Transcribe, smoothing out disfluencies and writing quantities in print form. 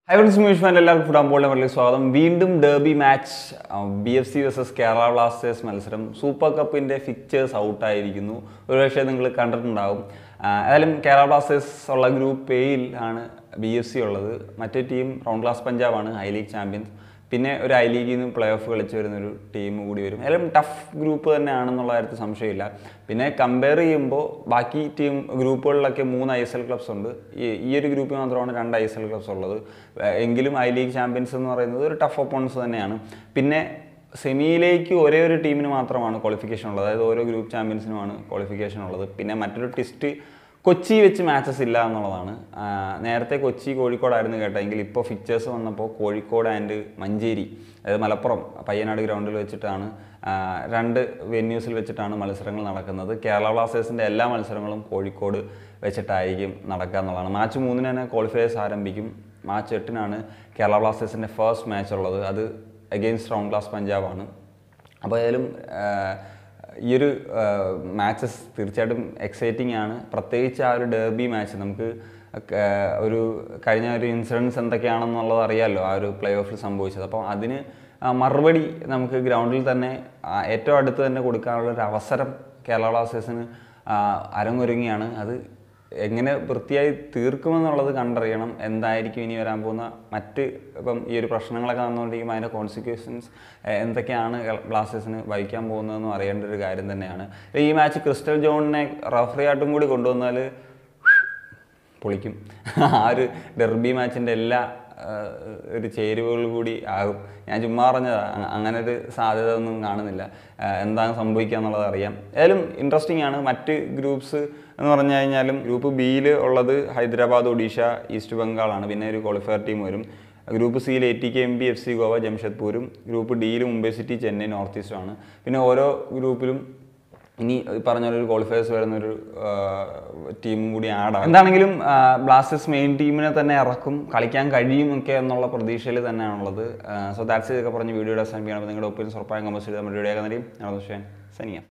Hi friends, എല്ലാവർക്കും ഫുട്ബോളിലെ വളരെ സ്വാഗതം. വീണ്ടും derby match BFC versus Kerala Blasters മത്സരം. സൂപ്പർ കപ്പിൻ്റെ ഫിക്ചേഴ്സ് ഔട്ടായിരിക്കുന്നു. ഒരുപക്ഷെ നിങ്ങൾ കണ്ടിട്ടുണ്ടാവും. ഏതായാലും കേരള ബ്ലാസ്റ്റേഴ്സ് ഉള്ള ഗ്രൂപ്പ് എയിൽ ആണ് BFC ഉള്ളത്. മറ്റേ ടീം റൗണ്ട് ക്ലാസ് പഞ്ചാബാണ്, ഐ ലീഗ് ചാമ്പ്യൻസ്. പിന്നെ ഒരു ഐ ലീഗിൽ നിന്ന് പ്ലേ ഓഫ് കളിച്ച് വരുന്നൊരു ടീം കൂടി വരും. ഏതായാലും ടഫ് ഗ്രൂപ്പ് തന്നെയാണെന്നുള്ള കാര്യത്തിൽ സംശയമില്ല. പിന്നെ കമ്പയർ ചെയ്യുമ്പോൾ ബാക്കി ടീം ഗ്രൂപ്പുകളിലൊക്കെ 3 ISL ക്ലബ്സ് ഉണ്ട്. ഈ ഒരു ഗ്രൂപ്പിൽ മാത്രമാണ് 2 ISL ക്ലബ്സ് ഉള്ളത്. എങ്കിലും ഐ ലീഗ് ചാമ്പ്യൻസ് എന്ന് പറയുന്നത് ഒരു ടഫ് ഒപ്പോണൻസ് തന്നെയാണ്. പിന്നെ സെമിയിലേക്ക് ഒരേ ഒരു ടീമിന് മാത്രമാണ് ക്വാളിഫിക്കേഷൻ ഉള്ളത്, അതായത് ഓരോ ഗ്രൂപ്പ് ചാമ്പ്യൻസിനുമാണ് ക്വാളിഫിക്കേഷൻ ഉള്ളത്. പിന്നെ മറ്റൊരു ട്വിസ്റ്റ് കൊച്ചി വെച്ച് മാച്ചസ് ഇല്ല എന്നുള്ളതാണ്. നേരത്തെ കൊച്ചി കോഴിക്കോടായിരുന്നു കേട്ടെങ്കിൽ ഇപ്പോൾ ഫിക്ചേഴ്സ് വന്നപ്പോൾ കോഴിക്കോട് ആൻഡ് മഞ്ചേരി, അതായത് മലപ്പുറം പയ്യനാട് ഗ്രൗണ്ടിൽ വെച്ചിട്ടാണ് 2 വെന്യൂസിൽ വെച്ചിട്ടാണ് മത്സരങ്ങൾ നടക്കുന്നത്. കേരള ബ്ലാസ്റ്റേഴ്സിൻ്റെ എല്ലാ മത്സരങ്ങളും കോഴിക്കോട് വെച്ചിട്ടായിരിക്കും നടക്കുക എന്നുള്ളതാണ്. മാച്ച് 3 തന്നെ ക്വാളിഫയേഴ്സ് ആരംഭിക്കും. മാച്ച് 8 കേരള ബ്ലാസ്റ്റേഴ്സിൻ്റെ ഫസ്റ്റ് മാച്ച് ഉള്ളത്. അത് അഗെയിൻസ്റ്റ് റൗണ്ട് ക്ലാസ് പഞ്ചാബാണ്. അപ്പോൾ ഏതായാലും ഈ ഒരു മാച്ചസ് തീർച്ചയായിട്ടും എക്സൈറ്റിംഗ് ആണ്. പ്രത്യേകിച്ച് ആ ഒരു ഡെർബി മാച്ച് നമുക്ക് ഒരു കഴിഞ്ഞ ഒരു ഇൻസിഡൻസ് എന്തൊക്കെയാണെന്നുള്ളത് അറിയാമല്ലോ, ആ ഒരു പ്ലേ ഓഫിൽ സംഭവിച്ചത്. അപ്പോൾ അതിന് മറുപടി നമുക്ക് ഗ്രൗണ്ടിൽ തന്നെ ഏറ്റവും അടുത്ത് തന്നെ കൊടുക്കാനുള്ളൊരു അവസരം കേരള ബ്ലാസ്റ്റേഴ്സിന് അരങ്ങൊരുങ്ങിയാണ്. അത് എങ്ങനെ വൃത്തിയായി തീർക്കുമെന്നുള്ളത് കണ്ടറിയണം. എന്തായിരിക്കും ഇനി വരാൻ പോകുന്ന ഇപ്പം ഈ ഒരു പ്രശ്നങ്ങളൊക്കെ നടന്നുകൊണ്ടിരിക്കുമ്പോൾ അതിൻ്റെ കോൺസിക്വൻസ് എന്തൊക്കെയാണ് ബ്ലാസ്റ്റേഴ്സിന് വഹിക്കാൻ പോകുന്നതെന്നും അറിയേണ്ട ഒരു കാര്യം തന്നെയാണ്. ഈ മാച്ച് ക്രിസ്റ്റൽ ജോണിനെ റഫറി ആയിട്ടും കൂടി കൊണ്ടുവന്നാൽ പൊളിക്കും. ആ ഒരു ഡെർബി മാച്ചിൻ്റെ എല്ലാ ഒരു ചേരുവകൾ കൂടി ആകും. ഞാൻ ചുമ്മാ പറഞ്ഞതാണ്, അങ്ങനെ ഒരു സാധ്യത ഒന്നും കാണുന്നില്ല. എന്താണ് സംഭവിക്കുക എന്നുള്ളത് അറിയാം. ഏതായാലും ഇൻട്രസ്റ്റിംഗ് ആണ്. മറ്റ് ഗ്രൂപ്പ്സ് എന്ന് പറഞ്ഞു കഴിഞ്ഞാലും ഗ്രൂപ്പ് ബിയിൽ ഉള്ളത് ഹൈദരാബാദ്, ഒഡീഷ, ഈസ്റ്റ് ബംഗാളാണ്. പിന്നെ ഒരു ക്വാളിഫയർ ടീം വരും. ഗ്രൂപ്പ് സിയിൽ ATKMB, FC ഗോവ, ജംഷഡ്പൂരും. ഗ്രൂപ്പ് ഡിയിൽ മുംബൈ സിറ്റി, ചെന്നൈ, നോർത്ത് ഈസ്റ്റുമാണ്. പിന്നെ ഓരോ ഗ്രൂപ്പിലും ഇനി പറഞ്ഞൊരു ക്വാളിഫയേഴ്സ് വരുന്നൊരു ടീമും കൂടി ആഡാകും. എന്താണെങ്കിലും ബ്ലാസ്റ്റേഴ്സ് മെയിൻ ടീമിനെ തന്നെ ഇറക്കും, കളിക്കാൻ കഴിയുമൊക്കെ എന്നുള്ള പ്രതീക്ഷയിൽ തന്നെയാണുള്ളത്. സോ ദാറ്റ്സ് ഇതൊക്കെ പറഞ്ഞ് വീഡിയോയുടെ അവസാനിപ്പിക്കണം. നിങ്ങളുടെ ഒപ്പീനിയൻസ് ഉറപ്പായും കമന്റ് ചെയ്ത് നമ്മുടെ വീഡിയോ കാണുന്നതിനും സനിയ.